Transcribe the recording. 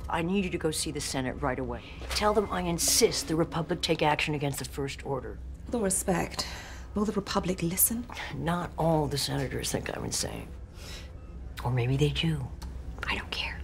I need you to go see the Senate right away. Tell them I insist the Republic take action against the First Order. With all respect, will the Republic listen? Not all the senators think I'm insane. Or maybe they do. I don't care.